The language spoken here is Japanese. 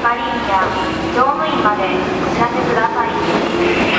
係員や乗務員までお知らせください。